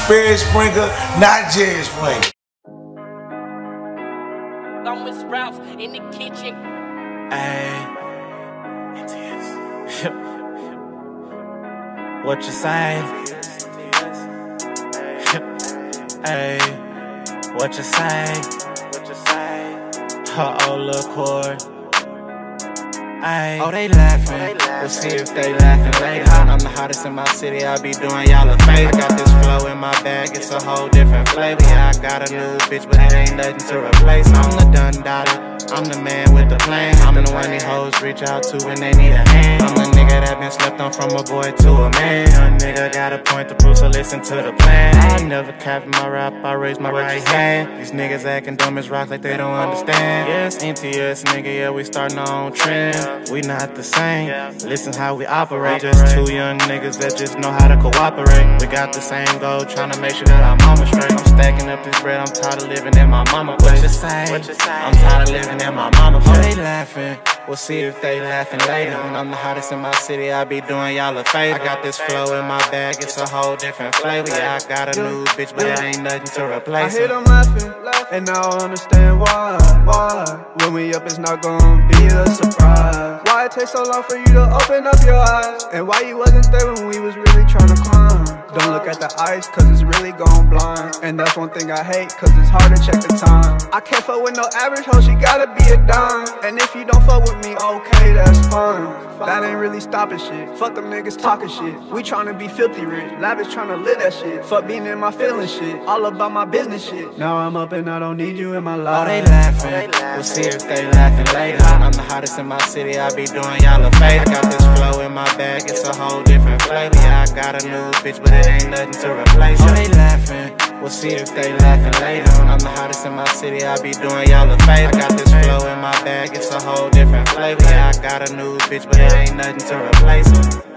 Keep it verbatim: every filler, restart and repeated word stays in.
Spirit Sprinkle, not Jerry Sprinkle. Thomas Rouse in the kitchen. Ayy. What you say? Ayy. What you say? What you say? Uh-oh, look cord. Ayy. Oh, they laughing. We'll see if they laughing later. I'm the hottest in my city, I be doing y'all a favor. I got this flow in my bag, it's a whole different flavor. Yeah, I got a new bitch, but it ain't nothing to replace. I'm the done daughter. I'm the man with the plan. I'm the one these hoes reach out to when they need a hand. I'm the nigga that been slept on from a boy to a man. Young nigga got a point to prove, so listen to the plan. I never cap in my rap, I raise my right hand. These niggas acting dumb as rocks like they don't understand. Yes, N T S nigga, yeah, we starting our own trend. We not the same, listen how we operate. Just two young niggas that just know how to cooperate. We got the same goal, trying to make sure that our mama straight. I'm stacking up this bread, I'm tired of living in my mama place. What you say? I'm tired of living in my mama place. Oh, they laughing. We'll see if they laughing later. When I'm the hottest in my city, I be doing y'all a favor. I got this flow in my bag, it's a whole different flavor. Yeah, I got a new bitch, but it ain't nothing to replace. I hear them laughing, and now I understand why. Why? When we up, it's not gonna be a surprise. Why it takes so long for you to open up your eyes? And why you wasn't there when we was really trying to climb? Don't look at the ice, cause it's really gone blind. And that's one thing I hate, cause it's hard to check the time. I can't fuck with no average hoe, she gotta be a dime. And if you don't fuck with me, okay, that's fine. That ain't really stopping shit. Fuck them niggas talking shit. We tryna be filthy rich, lavish tryna live that shit. Fuck being in my feelings shit, all about my business shit. Now I'm up and I don't need you in my life. Oh, they laughing. We'll see if they laughing later. I'm the hottest in my city, I be doing y'all a favor. I got this flow in my bag, it's a whole different flavor. Yeah, I got a new bitch, but it ain't nothing to replace. Oh, they laughing. We'll see if they laughing later. I'm the hottest in my city, I be doing y'all a favor. I got this flow in my bag, it's a whole different flavor. Yeah, I got a new bitch, but it ain't nothing to replace it.